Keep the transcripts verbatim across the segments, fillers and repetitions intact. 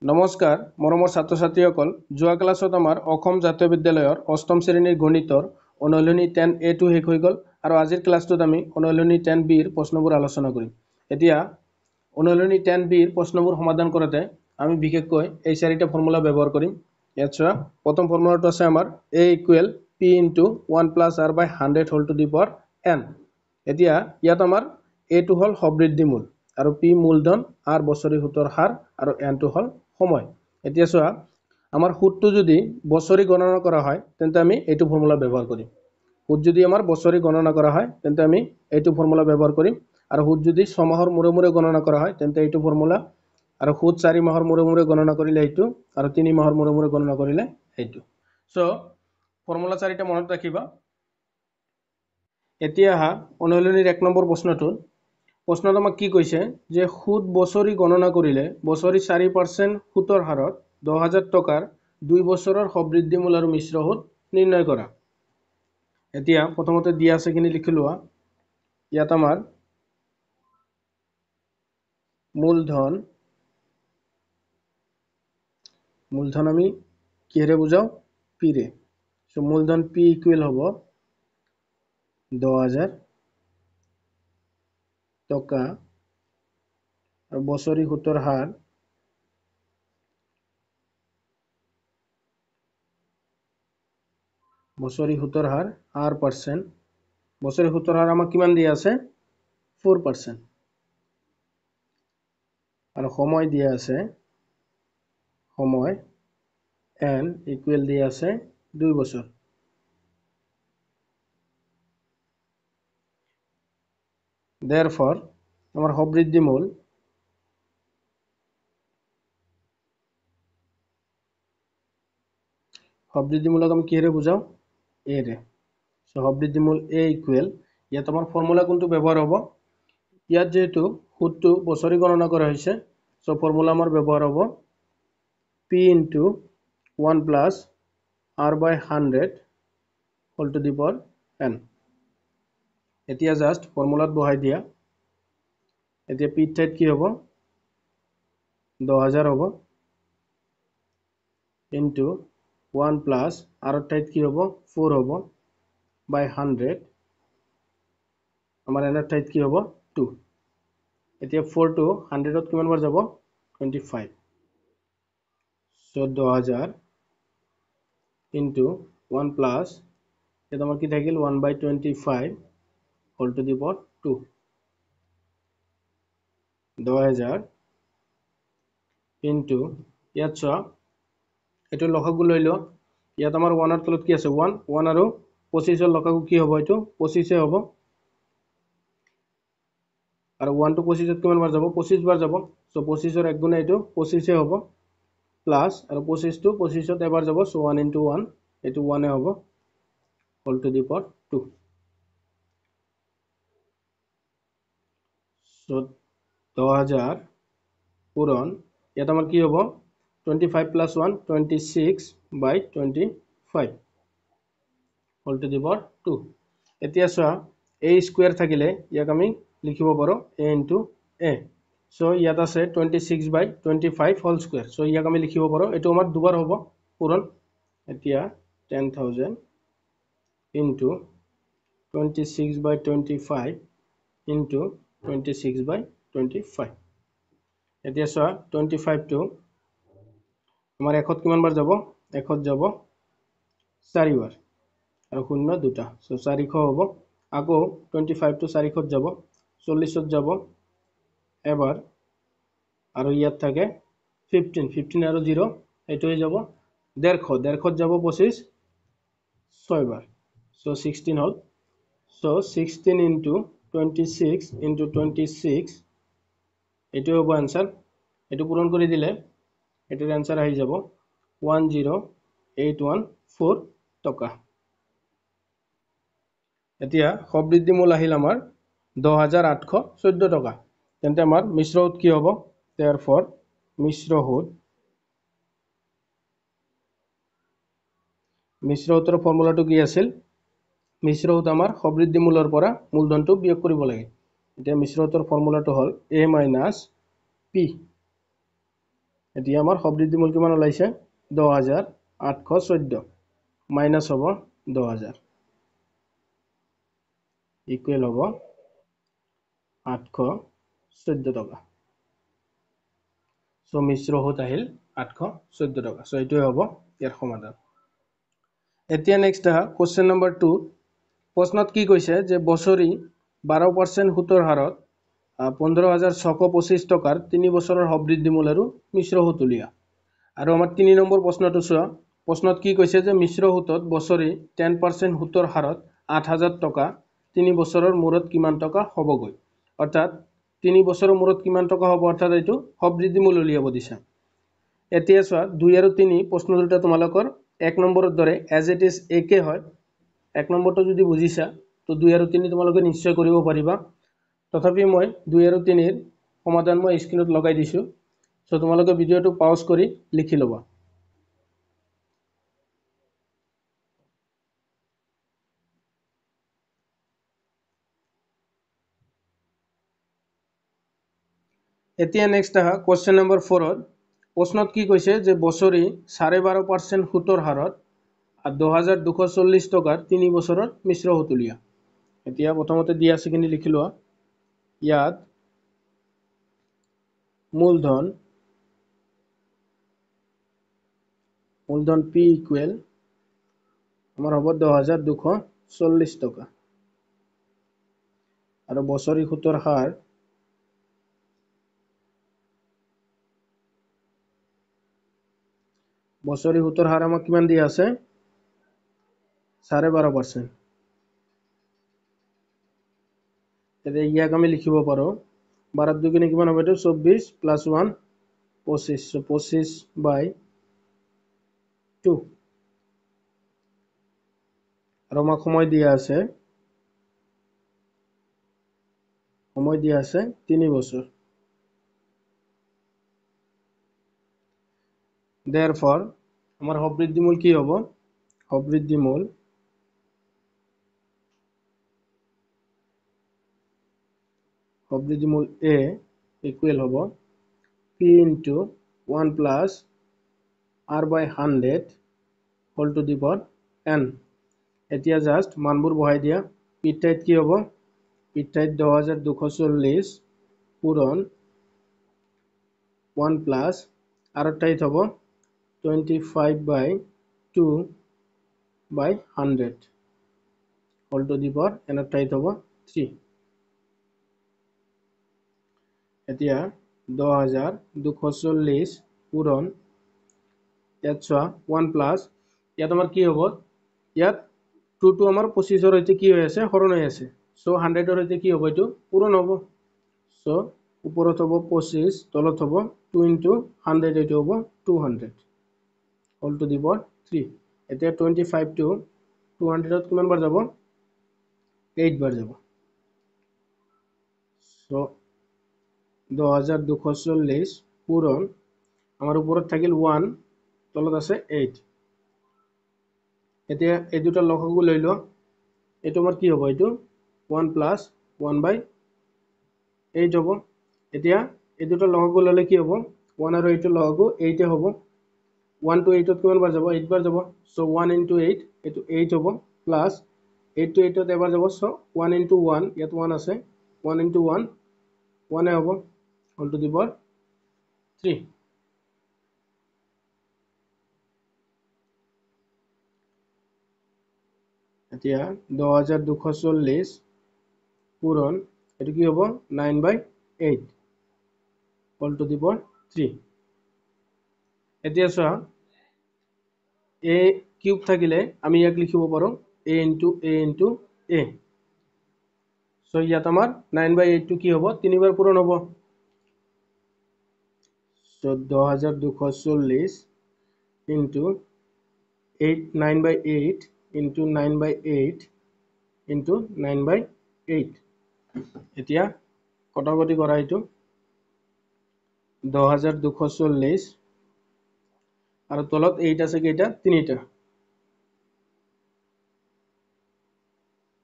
নমস্কাৰ মৰমৰ ছাত্ৰ ছাত্ৰীসকল যোৱা ক্লাছত আমাৰ অসম জাতীয় বিদ্যালয়ৰ অষ্টম শ্ৰেণীৰ গণিতৰ অনুশীলনী দহ এ টো শেষ হৈ গ'ল আৰু আজিৰ ক্লাছটোত আমি অনুশীলনী দহ বি ৰ প্ৰশ্নবোৰ আলোচনা কৰিম। এতিয়া অনুশীলনী দহ বি ৰ প্ৰশ্নবোৰ সমাধান কৰোঁতে আমি বিশেষকৈ এই চাৰিটা ফৰ্মুলা ব্যৱহাৰ কৰিম। ইয়াত চোৱা প্ৰথম ফৰ্মুলাটো আছে আমাৰ a equal p into one plus r by hundred whole to the power n। এতিয়া ইয়াত আমাৰ a টো হ'ল সবৃদ্ধি মূল আৰু p মূলধন r বছৰি সুতৰ হাৰ আৰু n টো হ'ল সময়। এতিয়া চোৱা আমাৰ সুদটো যদি বছৰি গণনা কৰা হয় তেন্তে আমি এইটো ফৰ্মুলা ব্যৱহাৰ কৰিম। সুদ যদি আমাৰ বছৰি গণনা কৰা হয় তেন্তে আমি এইটো ফৰ্মুলা ব্যৱহাৰ কৰিম আৰু সুদ যদি ছমাহৰ মূৰে মূৰে গণনা কৰা হয় তেন্তে এইটো ফৰ্মুলা আৰু সুদ চাৰি মাহৰ মূৰে মূৰে গণনা কৰিলে এইটো আৰু তিনি মাহৰ মূৰে মূৰে গণনা কৰিলে এইটো। সো ফৰ্মুলা চাৰিটা মনত ৰাখিবা। এতিয়া আহা অনুশীলনীৰ এক নম্বৰ প্ৰশ্নটো। প্ৰশ্নত আমাক কি কৈছে যে সুদ বছৰি গণনা কৰিলে বছৰি চাৰি পাৰ্চেণ্ট সুতৰ হাৰত দহ হাজাৰ টকাৰ দুই বছৰৰ সবৃদ্ধি মূল আৰু মিশ্ৰ সুদ নিৰ্ণয় কৰা। এতিয়া প্ৰথমতে দিয়া আছে খিনি লিখি লোৱা। ইয়াত আমাৰ মূলধন মূলধন আমি কিহেৰে বুজাও পি ৰে। সো মূলধন পি ইকুৱেল হ'ব দহ হাজাৰ টকা আৰু বছৰি সুতৰ হাৰ বছৰি সুতৰ হাৰ আৰ পাৰ্চেণ্ট। বছৰি সুতৰ হাৰ আমাক কিমান দিয়া আছে ফ'ৰ পাৰ্চেণ্ট আৰু সময় দিয়া আছে সময় এন ইকুৱেল দিয়া আছে দুই বছৰ। Therefore আমাৰ সবৃদ্ধি মূল সবৃদ্ধি মূলক আমি কিহেৰে বুজাও এ ৰে। সো সবৃদ্ধি মূল এ ইকুৱেল ইয়াত আমাৰ ফৰ্মুলা কোনটো ব্যৱহাৰ হ'ব ইয়াত যেহেতু সুদটো বছৰি গণনা কৰা হৈছে সো ফৰ্মুলা আমাৰ ব্যৱহাৰ হ'ব p into one plus r by hundred whole to the power n। এতিয়া জাষ্ট ফৰ্মুলাত বহাই দিয়া। এতিয়া p ঠাইত কি হ'ব দহ হাজাৰ হ'ব ইনটু ওৱান প্লাছ r ঠাইত কি হ'ব ফ'ৰ হ'ব বাই হাণ্ড্ৰেড আমাৰ n ঠাইত কি হ'ব টু। এতিয়া ফ'ৰ টু হাণ্ড্ৰেডত কিমান বাৰ যাব টুৱেণ্টি ফাইভ। সো দহ হাজাৰ ইনটু ওৱান প্লাছ ইয়াত আমাৰ কি থাকিল one by twenty five whole to the power two. দহ হাজাৰ ইনটু ইয়াত চোৱা এইটো লসাগু লৈ লোৱা। ইয়াত আমাৰ ওৱানৰ তলত কি আছে ওৱান ওৱান আৰু পঁচিছৰ লসাগু কি হ'ব এইটো পঁচিছে হ'ব আৰু ওৱান টু পঁচিছত কিমান বাৰ যাব পঁচিছ বাৰ যাব। সো পঁচিছৰ এক গুণে এইটো পঁচিছে হ'ব প্লাছ আৰু পঁচিছ টু পঁচিছত এবাৰ যাব সো ওৱান ইনটু ওৱান এইটো ওৱানে হ'ব whole to the power two. So দহ হাজাৰ পূৰণ ইয়াত আমাৰ কি হ'ব twenty five plus one twenty six by twenty five whole to the power two. এতিয়া চোৱা a স্কুৱেৰ থাকিলে ইয়াক আমি লিখিব পাৰোঁ a ইনটু a। সো ইয়াত আছে twenty six by twenty five whole square. So ইয়াক আমি লিখিব পাৰোঁ এইটো আমাৰ দুবাৰ হ'ব পূৰণ। এতিয়া ten thousand into twenty six by twenty five into twenty six by twenty five. এতিয়া চোৱা টুৱেণ্টি ফাইভটো আমাৰ এশত কিমান বাৰ যাব এশত যাব চাৰিবাৰ আৰু শূন্য দুটা সো চাৰিশ হ'ব। আকৌ টুৱেণ্টি ফাইভটো চাৰিশত যাব চল্লিছত যাব এবাৰ আৰু ইয়াত থাকে ফিফটিন ফিফটিন আৰু জিৰ' এইটোৱে যাব ডেৰশ ডেৰশত যাব পঁচিছ ছয়বাৰ সো ছিক্সটিন হ'ল। So sixteen into twenty six into twenty six এইটোৱে হ'ব এনচাৰ। এইটো পূৰণ কৰি দিলে এইটোৰ এনচাৰ আহি যাব one zero' eight one four টকা। এতিয়া সবৃদ্ধি মূল আহিল আমাৰ দহ হাজাৰ আঠশ চৈধ্য টকা। তেন্তে আমাৰ মিশ্ৰ সুদ কি হ'ব Therefore মিশ্ৰ সুদ মিশ্ৰ সুদৰ ফৰ্মুলাটো কি আছিল মিশ্ৰ সুদ আমাৰ সবৃদ্ধি মূলৰ পৰা মূলধনটো বিয়োগ কৰিব লাগে। এতিয়া মিশ্ৰ সুদৰ ফৰ্মুলাটো হ'ল a মাইনাছ p এতিয়া আমাৰ সবৃদ্ধিমূল কিমান ওলাইছে দহ হাজাৰ আঠশ চৈধ্য মাইনাস হ'ব দহ হাজাৰ ইকুৱেল হ'ব আঠশ চৈধ্য টকা সো মিশ্ৰ সুত আহিল আঠশ চৈধ্য টকা সো এইটোৱে হ'ব ইয়াৰ সমাধান এতিয়া নেক্সট আহা কোশ্চেন নম্বৰ টু প্ৰশ্নত কি কৈছে যে বছৰি বাৰ পাৰ্চেণ্ট সুতৰ হাৰত পোন্ধৰ হাজাৰ ছশ পঁচিছ টকাৰ তিনি বছৰৰ সবৃদ্ধিমূল আৰু মিশ্ৰ সুত উলিয়া আৰু আমাৰ তিনি নম্বৰ প্ৰশ্নটো চোৱা প্ৰশ্নত কি কৈছে যে মিশ্ৰ সুতত বছৰি দহ পাৰ্চেণ্ট সুতৰ হাৰত আঠ হাজাৰ টকা তিনি বছৰৰ মূৰত কিমান টকা হ'বগৈ অৰ্থাৎ তিনি বছৰৰ মূৰত কিমান টকা হ'ব অৰ্থাৎ এইটো সবৃদ্ধিমূল উলিয়াব দিছে এতিয়া চোৱা দুই আৰু তিনি প্ৰশ্ন দুটা তোমালোকৰ এক নম্বৰৰ দৰে এজ ইট ইজ একে হয় এক নম্বৰটো যদি বুজিছা তো দুই আৰু তিনি তোমালোকে নিশ্চয় কৰিব পাৰিবা তথাপি মই দুই আৰু তিনিৰ সমাধান মই স্ক্ৰীনত লগাই দিছো সো তোমালোকে ভিডিওটো পাউজ কৰি লিখি ল'বা এতিয়া নেক্সট আহা কোশ্চেন নম্বৰ ফ'ৰ প্ৰশ্নত কি কৈছে যে বছৰি চাৰে বাৰ পাৰ্চেণ্ট সুতৰ হাৰত দহ হাজাৰ দুশ চল্লিছ টকাৰ তিনি বছৰৰ মিশ্ৰ সুত উলিয়া এতিয়া প্ৰথমতে দিয়া আছে লিখি লোৱা ইয়াত মূলধন মূলধন P ইকুৱেল আমাৰ হ'ব দহ হাজাৰ দুশ চল্লিছ টকা আৰু বছৰি সুতৰ হাৰ বছৰি সুতৰ হাৰ আমাক কিমান দিয়া আছে চাৰে বাৰ পাৰ্চেণ্ট এতিয়া ইয়াক আমি লিখিব পাৰো বাৰ দুই কিনে কিমান হ'ব এইটো চৌব্বিছ প্লাছ ওৱান পঁচিছ পঁচিছ বাই টু আৰু আমাক সময় দিয়া আছে সময় দিয়া আছে তিনি বছৰ therefore আমাৰ সবৃদ্ধিমূল কি হ'ব সবৃদ্ধিমূল সবৃদ্ধিমূল A ইকুৱেল হ'ব P into one plus R by one hundred whole to the power n এতিয়া জাস্ট মানবোৰ বহাই দিয়া P ঠাইত কি হ'ব P ঠাইত দহ হাজাৰ দুশ চল্লিছ পূৰণ one plus R ঠাইত হ'ব twenty-five by two by one hundred whole to the power n ঠাইত হ'ব three এতিয়া দহ হাজাৰ দুশ চল্লিছ পূৰণ ইয়াত চোৱা one plus ইয়াত আমাৰ কি হ'ব ইয়াত two to আমাৰ পঁচিছৰ সৈতে কি হৈ আছে হৰণ হৈ আছে সো one hundred ৰ সৈতে কি হ'ব এইটো পূৰণ হ'ব সো ওপৰত হ'ব পঁচিছ তলত হ'ব two into one hundred এইটো হ'ব two hundred whole to the power three এতিয়া twenty-five to two hundred ত কিমান বাৰ যাব eight বাৰ যাব সো দহ হাজাৰ দুশ চল্লিছ পূৰণ আমাৰ ওপৰত থাকিল one তলত আছে eight এতিয়া এই দুটা লসাগু লৈ লোৱা এটো আমাৰ কি হ'ব এটো one plus one by eight হ'ব এতিয়া এই দুটা লসাগু ললে কি হ'ব one আৰু eight লসাগু eight এ হ'ব one to eight ত কিমান বাৰ যাব eight বাৰ যাব সো one into eight এটো eight হ'ব প্লাস eight to eight ত এবাৰ যাব সো one into one ইয়াত one আছে one into one one এ হ'ব whole to the power three এতিয়া দহ হাজাৰ দুশ চল্লিছ পূৰণ এটো কি হ'ব nine by eight whole to the power three এতিয়া চোৱা a কিউব থাকিলে আমি ইয়াক লিখিব পাৰো a into a into a so ইয়াত আমাৰ nine by eight টো কি হ'ব তিনিবাৰ পূৰণ হ'ব সো দহ হাজাৰ দুশ চল্লিছ into eight nine by eight into nine by eight into nine by eight এতিয়া কটাকটি কৰা এইটো দহ হাজাৰ দুশ চল্লিছ আৰু তলত eight আছে কেইটা তিনিটা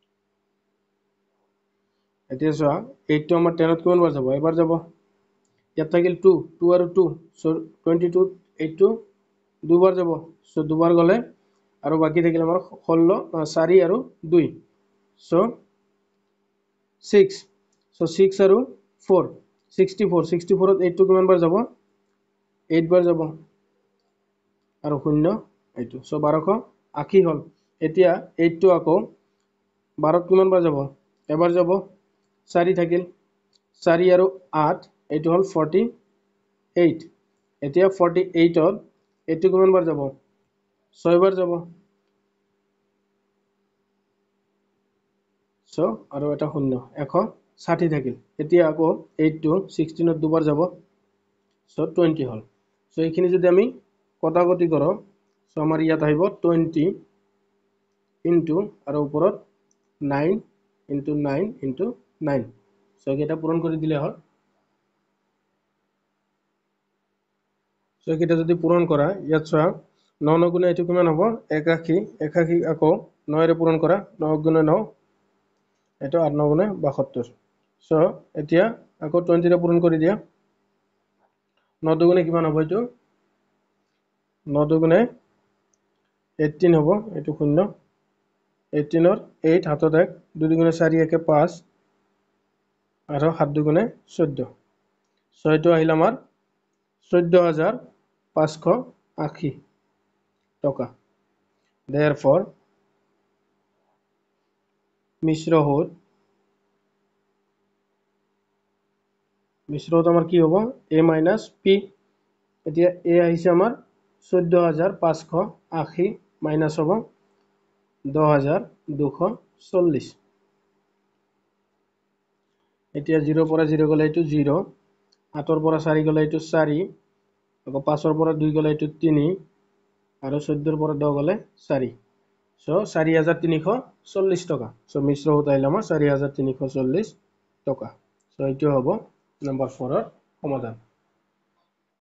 এতিয়া চোৱা eight টো আমাৰ ten ত কিমান বাৰ যাব এবাৰ যাব ইয়াত থাকিল টু টু আৰু টু চ' টুৱেণ্টি টু এইটো দুবাৰ যাব চ' দুবাৰ গ'লে আৰু বাকী থাকিল আমাৰ ষোল্ল চাৰি আৰু দুই চ' ছিক্স চ' ছিক্স আৰু ফ'ৰ ছিক্সটি ফ'ৰ ছিক্সটি ফ'ৰত এইটটো কিমান বাৰ যাব এইট বাৰ যাব আৰু শূন্য এইটো চ' বাৰশ আশী হ'ল এতিয়া এইটটো আকৌ বাৰত কিমান বাৰ যাব এবাৰ যাব চাৰি থাকিল চাৰি আৰু আঠ এইটো হ'ল ফৰ্টি এইট এতিয়া ফৰ্টি এইটত এইটো কিমান বাৰ যাব ছয়বাৰ যাব চ' আৰু এটা শূন্য এশ ষাঠি থাকিল এতিয়া আকৌ এইটটো ছিক্সটিনত দুবাৰ যাব চ' টুৱেণ্টি হ'ল চ' এইখিনি যদি আমি কটাকটি কৰোঁ চ' আমাৰ ইয়াত আহিব টুৱেণ্টি ইনটু আৰু ওপৰত nine into nine into nine so' এইকেইটা পূৰণ কৰি দিলে হ'ল চ' এইকেইটা যদি পূৰণ কৰা ইয়াত চোৱা ন ন গুণে এইটো কিমান হ'ব একাশী একাশী আকৌ নয়েৰে পূৰণ কৰা ন গুণে ন এইটো আঠ ন গুণে বাসত্তৰ চ' এতিয়া আকৌ টুৱেণ্টিৰে পূৰণ কৰি দিয়া ন দুগুণে কিমান হ'ব এইটো ন দুগুণে এইটিন হ'ব এইটো শূন্য এইটিনৰ এইট হাতত এক দুই দুগুণে চাৰি একে পাঁচ আৰু সাত দুগুণে চৈধ্য চ' এইটো আহিল আমাৰ চৈধ্য হাজাৰ পাঁচশ আশী টকা therefore মিশ্ৰ সুদ মিশ্ৰ সুদ আমাৰ কি হ'ব a মাইনাছ পি এতিয়া a আহিছে আমাৰ চৈধ্য হাজাৰ পাঁচশ আশী মাইনাছ হ'ব দহ হাজাৰ দুশ চল্লিছ এতিয়া জিৰ' পৰা জিৰ' গ'লে এইটো জিৰ' আঠৰ পৰা চাৰি গ'লে এইটো চাৰি আকৌ পাঁচৰ পৰা দুই গ'লে এইটো তিনি আৰু চৈধ্যৰ পৰা দহ গ'লে চাৰি চ' চাৰি হাজাৰ তিনিশ চল্লিছ টকা চ' মিশ্ৰ সুদ আহিল আমাৰ চাৰি হাজাৰ তিনিশ চল্লিছ টকা চ' এইটো হ'ব নম্বৰ ফ'ৰৰ সমাধান